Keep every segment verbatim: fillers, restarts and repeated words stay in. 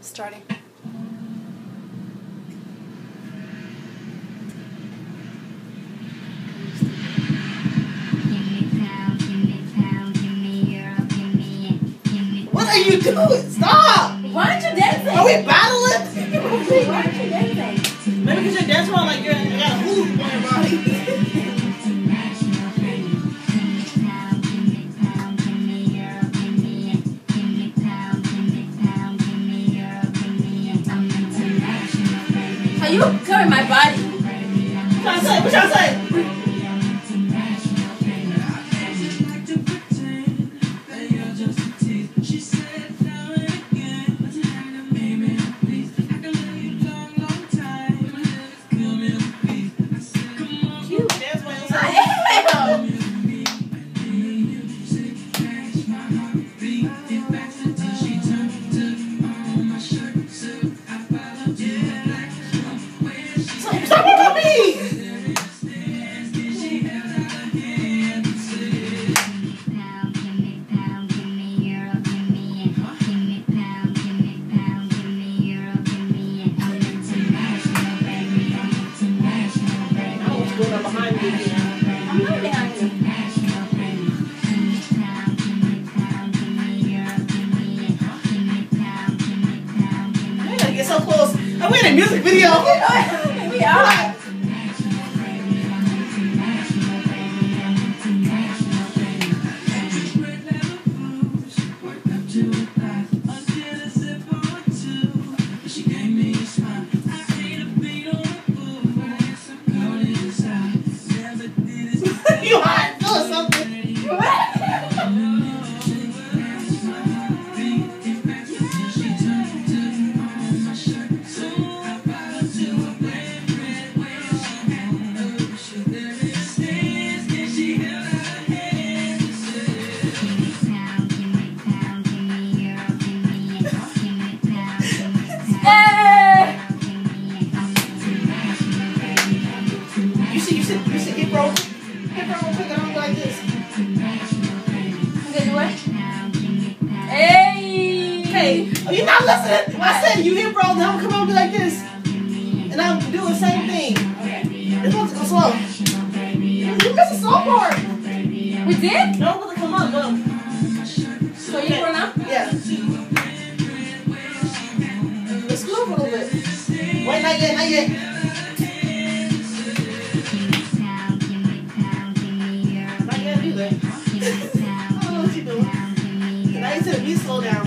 Starting. What are you doing? Stop! Why aren't you dancing? Are we battling? Why aren't you dancing? Maybe because you're dancing around like you're, you got a hula hoop on your body. Are you covering my body? What y'all say? What y'all say? Behind you. I'm not behind you. I gotta get so close. I'm in a music video. We are. You hot? Doing something. You see, you see, you see, hip roll. Hip roll, pick it up like this. Okay, do it. Hey! Hey, are you not listening? I said you hip roll, now I'm come over like this. And I'm doing the same thing. It's supposed to go slow. You missed the slow part. We did? No, it's gonna come up, look. So you go now? Yeah. Let's go up a little bit. Wait, not yet, not yet. Not yet either. I don't know what you're doing. Now you said you slow down.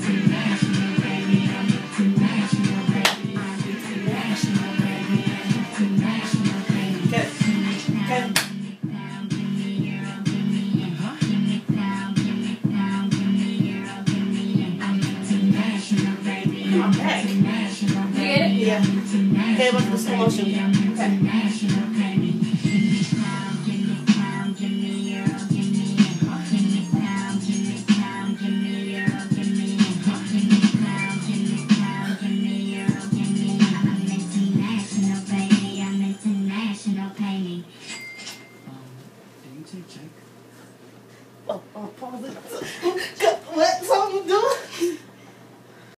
Okay. Okay. I'm back. You get it? Yeah. Okay, what's the slow motion? Okay.